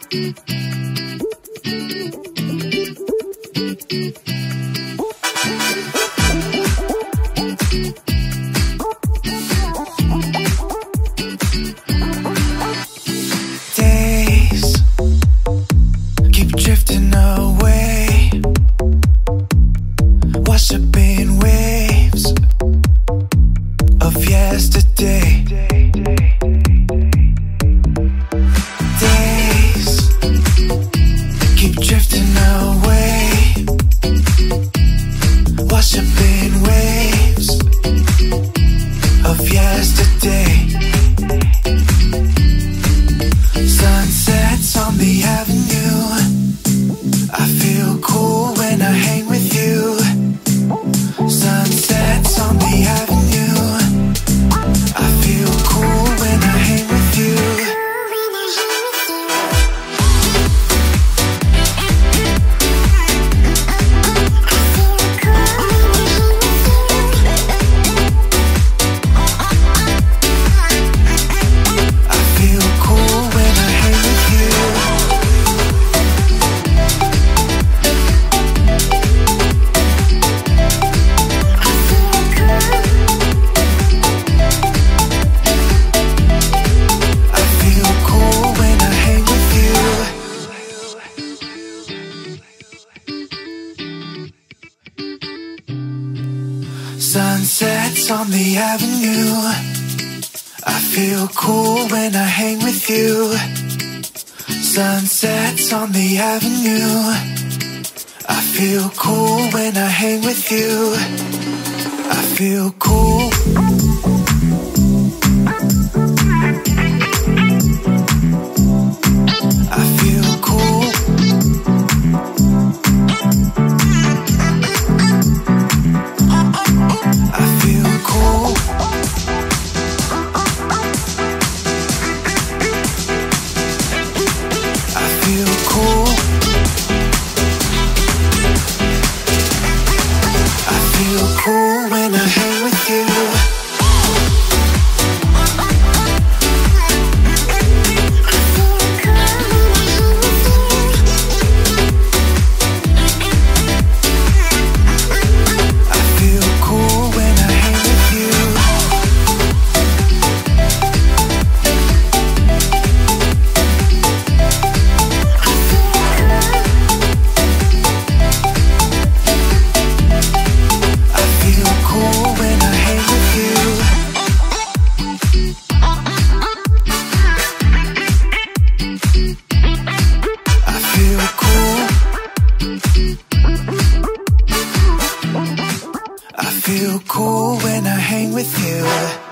Days keep drifting away, wash up in waves of yesterday. Days keep drifting away, wash up in waves of yesterday. Sunsets on the avenue, I feel cool when I hang with you. Sunsets on the avenue, I feel cool when I hang with you. Sunsets on the avenue, I feel cool when I hang with you. Sunsets on the avenue, I feel cool when I hang with you. I feel cool. I feel cool. I feel cool. I feel cool. I feel cool when I hang with you. I feel cool when I hang with you.